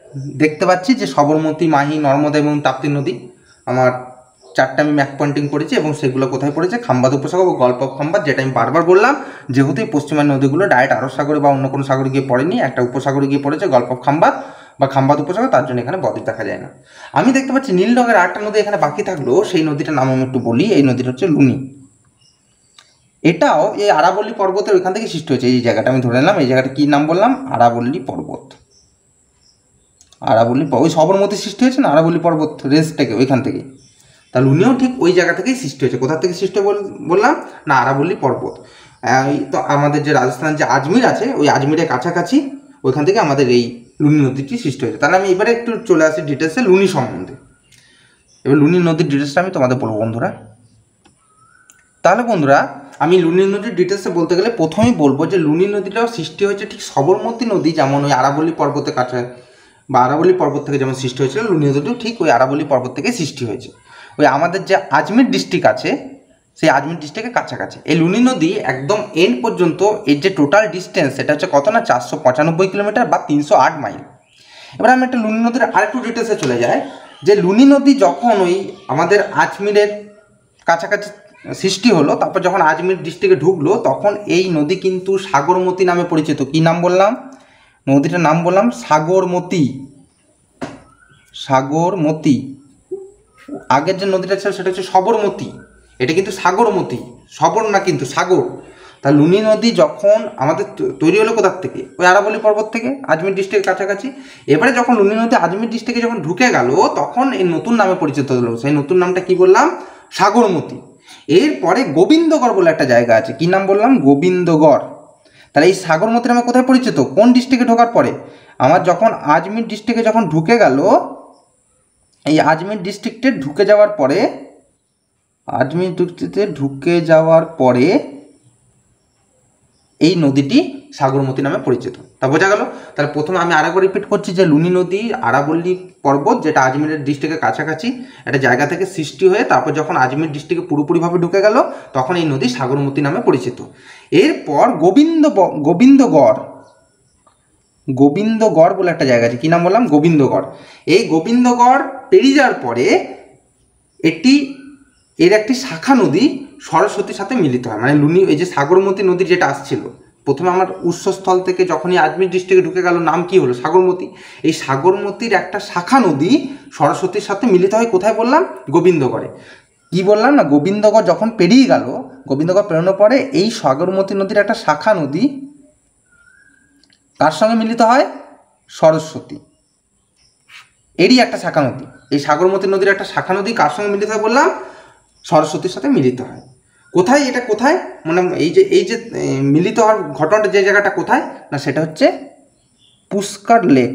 দেখতে পাচ্ছি যে সবরমতী, মাহি, নর্মদা এবং তাপ্তি নদী আমার 4টে আমি ম্যাপ পয়েন্টিং করেছি এবং সেগুলো কোথায় পড়েছে, খাম্বাদ উপসাগর ও গল্ফ অফ খাম্বাদ। যেটা আমি বারবার বললাম, যেহেতু এই পশ্চিমের নদীগুলো ডাইরেক্ট আরব সাগরে বা অন্য কোনো সাগরে গিয়ে পড়েনি, একটা উপসাগরে গিয়ে পড়েছে গল্ফ অফ খাম্বাদ বা খাম্বাদ উপসাগর, তার জন্য এখানে বদ্বীপ দেখা যায় না। আমি দেখতে পাচ্ছি নীল রঙের আরেকটা নদী এখানে বাকি থাকলেও সেই নদীটার নাম আমি একটু বলি। এই নদীটা হচ্ছে লুনি। এটাও এই আরাবল্লী পর্বতের ওইখান থেকে সৃষ্টি হয়েছে। এই জায়গাটা আমি ধরে নিলাম, এই জায়গাটা কী নাম বললাম, আরাবল্লী পর্বত। আরাবল্লী ওই সবরমতী সৃষ্টি হয়েছে না আরাবল্লী পর্বত রেঞ্জ থেকে, ওইখান থেকে। তাহলে উনিও ঠিক ওই জায়গা থেকেই সৃষ্টি হয়েছে। কোথা থেকে সৃষ্টি বললাম না, আরাবল্লী পর্বত। তো আমাদের যে রাজস্থান যে আজমির আছে, ওই আজমিরের কাছাকাছি ওইখান থেকে আমাদের এই লুনি নদীটি সৃষ্টি হয়েছে। তাহলে আমি এবারে একটু চলে আসি ডিটেলসে লুনি সম্বন্ধে। এবার লুনি নদীর ডিটেলসটা আমি তোমাদের বলবো বন্ধুরা। তাহলে বন্ধুরা, আমি লুনি নদীর ডিটেলসে বলতে গেলে প্রথমেই বলবো যে লুনি নদীটাও সৃষ্টি হয়েছে ঠিক সবরমতী নদী যেমন ওই আরাবল্লী পর্বতের কাছে বা আরাবল্লী পর্বত থেকে যেমন সৃষ্টি হয়েছিল, লুনি নদীও ঠিক ওই আরাবল্লী পর্বত থেকে সৃষ্টি হয়েছে। ওই আমাদের যে আজমির ডিস্ট্রিক্ট আছে, সেই আজমির ডিস্ট্রিক্টের কাছাকাছি এই লুনি নদী একদম এন্ড পর্যন্ত এর যে টোটাল ডিস্টেন্স সেটা হচ্ছে কত না, 495 কিলোমিটার বা 308 মাইল। এবার আমি একটা লুনি নদীর আরেকটু ডিটেলসে চলে যাই যে লুনি নদী যখন ওই আমাদের আজমিরের কাছাকাছি সৃষ্টি হলো, তারপর যখন আজমির ডিস্ট্রিক্টে ঢুকলো, তখন এই নদী কিন্তু সাগরমতী নামে পরিচিত। কি নাম বললাম, নদীটার নাম বললাম সাগরমতী। সাগরমতী। আগের যে নদীটা ছিল সেটা হচ্ছে সবরমতী, এটা কিন্তু সাগরমতী, সবর না কিন্তু সাগর। তা লুনি নদী যখন আমাদের তৈরি হলো কোথার থেকে, ওই আরাবল্লী পর্বত থেকে, আজমির ডিস্ট্রিক্টের কাছাকাছি। এবারে যখন লুনি নদী আজমির ডিস্ট্রিক্টে যখন ঢুকে গেল, তখন এই নতুন নামে পরিচিত হলো। সেই নতুন নামটা কি বললাম, সাগরমতী। এরপরে গোবিন্দগড় বলে একটা জায়গা আছে। কি নাম বললাম, গোবিন্দগড়। তাহলে এই সাগরমতী নামে কোথায় পরিচিত, কোন ডিস্ট্রিক্টে ঢোকার পরে, আমার যখন আজমির ডিস্ট্রিক্টে যখন ঢুকে গেল, এই আজমির ডিস্ট্রিক্টে ঢুকে যাওয়ার পরে, আজমির ডিস্ট্রিক্টে ঢুকে যাওয়ার পরে এই নদীটি সাগরমতী নামে পরিচিত। তা বোঝা গেল। তাহলে প্রথমে আমি আরেকবার রিপিট করছি যে লুনি নদী আরাবল্লী পর্বত, যেটা আজমিরের ডিস্ট্রিক্টের কাছাকাছি একটা জায়গা থেকে সৃষ্টি হয়ে তারপর যখন আজমির ডিস্ট্রিক্টে পুরোপুরিভাবে ঢুকে গেল, তখন এই নদী সাগরমতী নামে পরিচিত। এরপর গোবিন্দগড় বলে একটা জায়গা আছে। কি নাম বললাম, গোবিন্দগড়। এই গোবিন্দগড় পেরিয়ে যাওয়ার পরে এর একটি শাখা নদী সরস্বতীর সাথে মিলিত হয়। মানে লুনি, এই যে সাগরমতী নদী যেটা আসছিল প্রথমে আমার উৎসস্থল থেকে, যখনই আজমির ডিস্ট্রিক্টে ঢুকে গেল, নাম কি হলো, সাগরমতী। এই সাগরমতীর একটা শাখা নদী সরস্বতীর সাথে মিলিত হয় কোথায় বললাম, গোবিন্দগড়ে। কি বললাম না, গোবিন্দগড় যখন পেরিয়ে গেল, গোবিন্দগড় পেরোনোর পরে এই সাগরমতী নদীর একটা শাখা নদী কার সঙ্গে মিলিত হয়, সরস্বতী। এরই একটা শাখা নদী, এই সাগরমতী নদীর একটা শাখা নদী কার সঙ্গে মিলিত হয় বললাম, সরস্বতীর সাথে মিলিত হয়। কোথায় এটা, কোথায় মানে এই যে মিলিত হওয়ার ঘটনাটা যে জায়গাটা কোথায় না, সেটা হচ্ছে পুষ্কার লেক,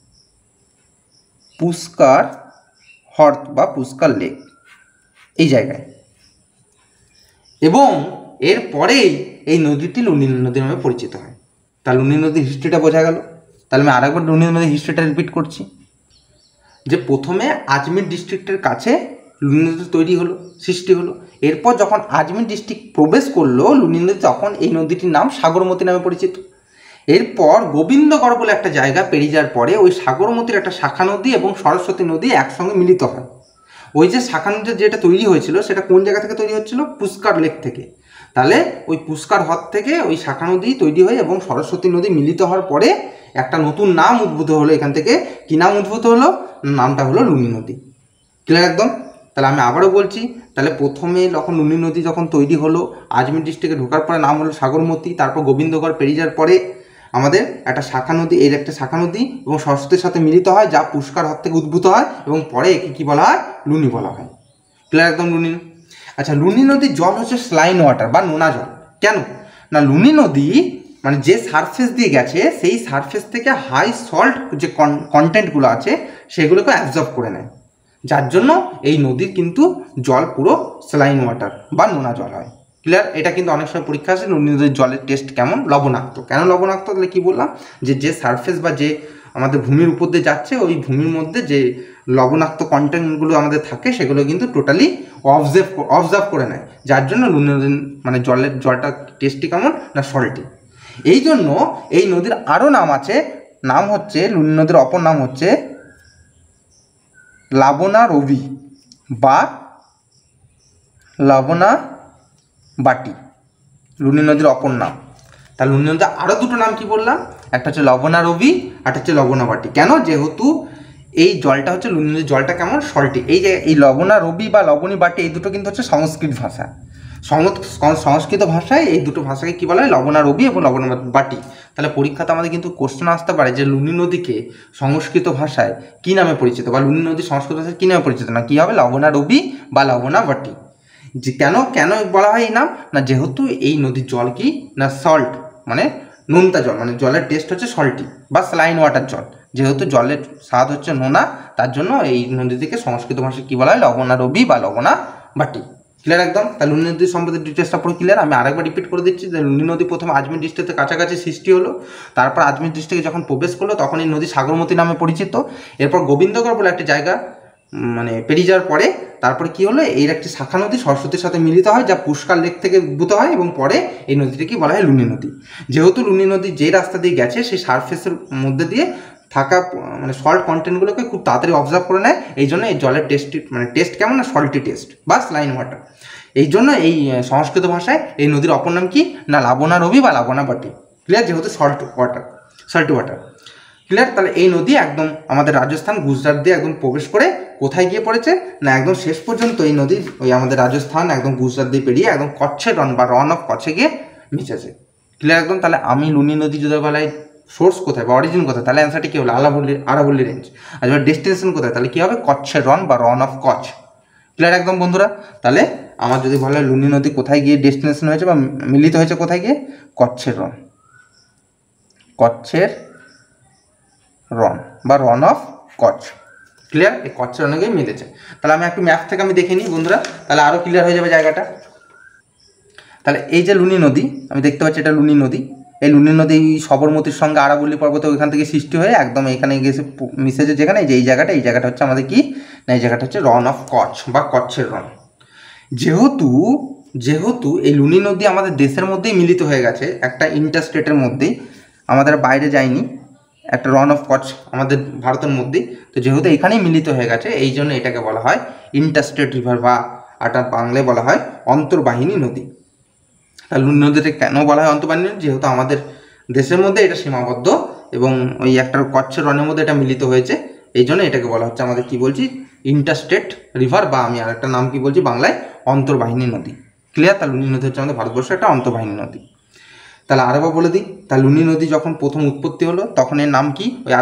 পুষ্কার হ্রদ বা পুষ্কার লেক, এই জায়গায়। এবং এরপরেই এই নদীটি লুনি নদী নামে পরিচিত হয়। তা লুনি নদীর হিস্ট্রিটা বোঝা গেল। তাহলে আমি আরেকবার লুনি নদীর হিস্ট্রিটা রিপিট করছি যে প্রথমে আজমির ডিস্ট্রিক্টের কাছে লুনি নদী তৈরি হলো, সৃষ্টি হলো। এরপর যখন আজমির ডিস্ট্রিক্ট প্রবেশ করলো লুনি নদী, তখন এই নদীটির নাম সাগরমতী নামে পরিচিত। এরপর গোবিন্দগড় বলে একটা জায়গা পেরিয়ে যাওয়ার পরে ওই সাগরমতীর একটা শাখা নদী এবং সরস্বতী নদী একসঙ্গে মিলিত হয়। ওই যে শাখা নদী যেটা তৈরি হয়েছিল সেটা কোন জায়গা থেকে তৈরি হচ্ছিল, পুষ্কার লেক থেকে। তাহলে ওই পুষ্কার হ্রদ থেকে ওই শাখা নদী তৈরি হয়ে এবং সরস্বতী নদী মিলিত হওয়ার পরে একটা নতুন নাম উদ্ভূত হলো এখান থেকে। কি নাম উদ্ভূত হলো, নামটা হলো লুনি নদী। ক্লিয়ার একদম। তাহলে আমি আবারও বলছি, তাহলে প্রথমে যখন লুনি নদী যখন তৈরি হলো, আজমির ডিস্ট্রিক্টে ঢোকার পরে নাম হলো সাগরমতী। তারপর গোবিন্দগড় পেরিয়ে যাওয়ার পরে আমাদের একটা শাখা নদী, এর একটা শাখা নদী এবং সরস্বতীর সাথে মিলিত হয়, যা পুষ্কার হ্রদ থেকে উদ্ভূত হয় এবং পরে একে কী বলা হয়, লুনি বলা হয়। ক্লিয়ার একদম, লুনি। আচ্ছা, লুনি নদীর জল হচ্ছে স্লাইন ওয়াটার বা নোনা জল। কেন না, লুনি নদী মানে যে সারফেস দিয়ে গেছে সেই সারফেস থেকে হাই সল্ট যে কন্টেন্টগুলো আছে সেগুলোকে অ্যাবজর্ব করে নেয়, যার জন্য এই নদীর কিন্তু জল পুরো স্যালাইন ওয়াটার বা নোনা জল হয়। ক্লিয়ার। এটা কিন্তু অনেক সময় পরীক্ষা আসে, লুনি নদীর জলের টেস্ট কেমন, লবণাক্ত। কেন লবণাক্ত, তাহলে কী বললাম যে সারফেস বা যে আমাদের ভূমির উপর দিয়ে যাচ্ছে ওই ভূমির মধ্যে যে লবণাক্ত কন্টেন্টগুলো আমাদের থাকে সেগুলো কিন্তু টোটালি অবজার্ভ করে নেয়, যার জন্য লুনি নদীর মানে জলটা টেস্টি কেমন না, সল্টি। এই জন্য এই নদীর আরও নাম আছে নাম হচ্ছে, লুনি নদীর অপর নাম হচ্ছে লাবণা রবি বা লবণা বাটি, লুনি নদীর অপর নাম। তাহলে লুনি নদীর আরও দুটো নাম কি বললাম, একটা হচ্ছে লবণা রবি, একটা হচ্ছে লবণা বাটি। কেন? যেহেতু এই জলটা হচ্ছে লুনি নদীর জলটা কেমন সল্টি। এই যে এই লবণা রবি বা লবণী বাটি এই দুটো কিন্তু হচ্ছে সংস্কৃত ভাষা। সংস্কৃত ভাষায় এই দুটো ভাষাকে কী বলা হয়, লবণা রবি এবং লবণা বাটি। তাহলে পরীক্ষাতে আমাদের কিন্তু কোশ্চেন আসতে পারে যে লুনি নদীকে সংস্কৃত ভাষায় কী নামে পরিচিত, বা লুনি নদী সংস্কৃত ভাষায় কী নামে পরিচিত, না কী হবে, লবণা রবি বা লবণা বাটি। যে কেন বলা হয় এই নাম, না যেহেতু এই নদীর জল কি না সল্ট, মানে নোনতা জল, মানে জলের টেস্ট হচ্ছে সল্টি বা স্লাইন ওয়াটার জল। যেহেতু জলের স্বাদ হচ্ছে নোনা, তার জন্য এই নদীটিকে সংস্কৃত ভাষায় কী বলা হয়, লবণা রবি বা লবণা বাটি। ক্লিয়ার একদম? তাহলে লুনি নদী সম্বন্ধে ডিটেলসটা পুরো ক্লিয়ার। আমি আরেকবার রিপিট করে দিচ্ছি যে লুনি নদী প্রথমে আজমির ডিস্ট্রিক্টের কাছাকাছি সৃষ্টি হলো, তারপর আজমির ডিস্ট্রিক্টে যখন প্রবেশ করলো তখন এই নদী সাগরমতী নামে পরিচিত। এরপর গোবিন্দগড় বলে একটা জায়গা মানে পেরিয়ে যাওয়ার পরে তারপরে কী হলো, এর একটি শাখা নদী সরস্বতীর সাথে মিলিত হয়, যা পুষ্কার লেক থেকে উদ্ভূত হয়, এবং পরে এই নদীটিকে বলা হয় লুনি নদী। যেহেতু লুনি নদী যে রাস্তা দিয়ে গেছে সেই সারফেসের মধ্যে দিয়ে থাকা মানে সল্ট কন্টেন্টগুলোকে খুব তাড়াতাড়ি অবজার্ভ করে নেয়, এই জন্য এই জলের টেস্ট কেমন, না সল্টি টেস্ট বা স্লাইন ওয়াটার। এই জন্য এই সংস্কৃত ভাষায় এই নদীর অপর নাম কি, না লাবণা রবি বা লাবণা বাটি। ক্লিয়ার? যেহেতু সল্টি ওয়াটার। ক্লিয়ার? তাহলে এই নদী একদম আমাদের রাজস্থান গুজরাট দিয়ে একদম প্রবেশ করে কোথায় গিয়ে পড়েছে, না একদম শেষ পর্যন্ত এই নদী ওই আমাদের রাজস্থান একদম গুজরাট দিয়ে পেরিয়ে একদম কচ্ছের রন বা রন অফ কচ্ছে গিয়ে মিশেছে। ক্লিয়ার একদম? তাহলে আমি লুনি নদী যদি বলাই সোর্স কোথায় বা অরিজিন কোথায়, তাহলে অ্যান্সারটি কী হলো, আরাবল্লী রেঞ্জ। আর এবার ডেস্টিনেশন কোথায়, তাহলে কী হবে, কচ্ছের রন বা রন অফ কচ্ছ। ক্লিয়ার একদম বন্ধুরা? তাহলে আমার যদি বলা হয় লুনি নদী কোথায় গিয়ে ডেস্টিনেশন হয়েছে বা মিলিত হয়েছে কোথায় গিয়ে, কচ্ছের রন বা রন অফ কচ্ছ। ক্লিয়ার? এই কচ্ছের রনে গিয়ে মিলেছে। তাহলে আমি একটু ম্যাপ থেকে আমি দেখে নিই বন্ধুরা, তাহলে আরও ক্লিয়ার হয়ে যাবে জায়গাটা। তাহলে এই যে লুনি নদী আমি দেখতে পাচ্ছি, এটা লুনি নদী। এই লুনি নদী সবরমতীর সঙ্গে আরাবল্লী পর্বতে ওইখান থেকে সৃষ্টি হয়ে একদম এখানে গেছে মিশেছে, যেখানে এই জায়গাটা হচ্ছে আমাদের কি, না এই জায়গাটা হচ্ছে রন অফ কচ্ছ বা কচ্ছের রন। যেহেতু এই লুনি নদী আমাদের দেশের মধ্যেই মিলিত হয়ে গেছে, একটা ইন্টারস্টেটের মধ্যেই, আমাদের বাইরে যায়নি, একটা রন অফ কচ্ছ আমাদের ভারতের মধ্যেই, তো যেহেতু এখানেই মিলিত হয়ে গেছে এই জন্য এটাকে বলা হয় ইন্টারস্টেট রিভার বা এটা বাংলায় বলা হয় অন্তর্বাহিনী নদী। তাহলে লুনি নদীতে কেন বলা হয় অন্তর্বাহিনী নদী, যেহেতু আমাদের দেশের মধ্যে এটা সীমাবদ্ধ এবং ওই একটা কচ্ছের রনের মধ্যে এটা মিলিত হয়েছে, এই জন্য এটাকে বলা হচ্ছে আমাদের কি বলছি, ইন্টারস্টেট রিভার, বা আমি আরেকটা নাম কি বলছি বাংলায়, অন্তর্বাহিনী নদী। ক্লিয়ার? তাহলে লুনি নদী হচ্ছে আমাদের ভারতবর্ষের একটা অন্তর্বাহিনী নদী। তাহলে আরেকবার বলে দিই, তাহলে লুনি নদী যখন প্রথম উৎপত্তি হলো তখন এর নাম কি, ওই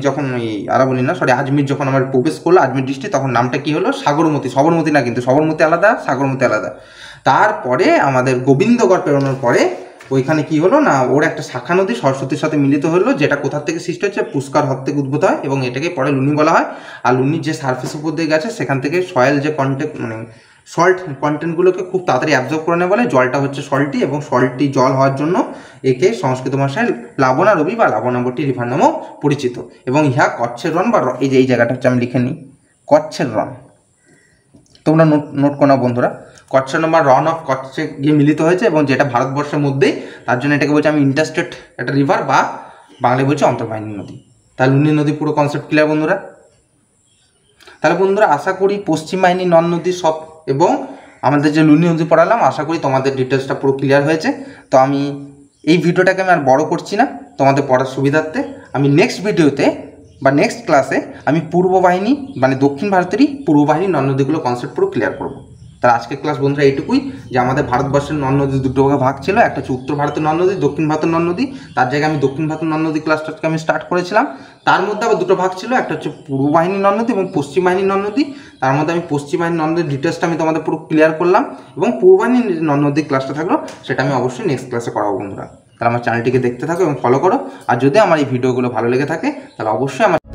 আজমির যখন আমার প্রবেশ করলো আজমির ডিস্ট্রিক্ট, তখন নামটা কি হলো, সাগরমতী। সবরমতী না কিন্তু, সবরমতী আলাদা, সাগরমতী আলাদা। তারপরে আমাদের গোবিন্দগড় পেরোনোর পরে ওইখানে কি হলো, না ওর একটা শাখা নদী সরস্বতীর সাথে মিলিত হলো, যেটা কোথার থেকে সৃষ্টি হচ্ছে, পুষ্কার হ্রদ থেকে উদ্ভূত হয়, এবং এটাকে পরে লুনি বলা হয়। আর লুনির যে সারফেস উপর দিয়ে গেছে সেখান থেকে সয়েল যে সল্ট কন্টেন্টগুলোকে খুব তাড়াতাড়ি অ্যাবজর্ব করে নেয় বলে জলটা হচ্ছে সল্টি, এবং সল্টি জল হওয়ার জন্য একে সংস্কৃত ভাষায় লাবণা রবি বা লাবণাবতী রিভার নামেও পরিচিত। এবং ইহা কচ্ছের রন বা এই যে এই জায়গাটা হচ্ছে আমি লিখে নিই, কচ্ছের রন, তোমরা নোট করো না বন্ধুরা, কচ্ছের রন বা রন অফ কচ্ছে গিয়ে মিলিত হয়েছে, এবং যেটা ভারতবর্ষের মধ্যেই, তার জন্য এটাকে বলছি আমি ইন্টারস্টেট একটা রিভার বা বাংলায় বলছি অন্তর্বাহিনী নদী। তাহলে লুনি নদী পুরো কনসেপ্ট ক্লিয়ার বন্ধুরা? তাহলে বন্ধুরা আশা করি পশ্চিম বাহিনী নদ নদী সব এবং আমাদের যে লুনি নদী পড়ালাম, আশা করি তোমাদের ডিটেলসটা পুরো ক্লিয়ার হয়েছে। তো আমি এই ভিডিওটাকে আমি আর বড় করছি না, তোমাদের পড়ার সুবিধার্থে আমি নেক্সট ভিডিওতে বা নেক্সট ক্লাসে আমি পূর্ব বাহিনী মানে দক্ষিণ ভারতেরই পূর্ব বাহিনী নদ নদীগুলো কনসেপ্ট পুরো ক্লিয়ার করবো। তার আজকের ক্লাস বন্ধুরা এইটুকুই, যে আমাদের ভারতবর্ষের নদ নদী দুটো ভাগ ছিল, একটা হচ্ছে উত্তর ভারতের নদ নদী, দক্ষিণ ভারতের নদ নদী। তার জায়গায় আমি দক্ষিণ ভারতের নদ নদী ক্লাসটাকে আমি স্টার্ট করেছিলাম। তার মধ্যে আবার দুটো ভাগ ছিল, একটা হচ্ছে পূর্ব বাহিনী নদ নদী এবং পশ্চিম বাহিনী নদ নদী। তার মধ্যে আমি পশ্চিম বাহিনী নদ নদীর ডিটেলসটা আমি তোমাদের পুরো ক্লিয়ার করলাম, এবং পূর্ব বাহিনী নদ নদীর ক্লাসটা থাকলো সেটা আমি অবশ্যই নেক্সট ক্লাসে করাবো বন্ধুরা। তাহলে আমার চ্যানেলটিকে দেখতে থাকো এবং ফলো করো। আর যদি আমার এই ভিডিওগুলো ভালো লেগে থাকে তাহলে অবশ্যই আমার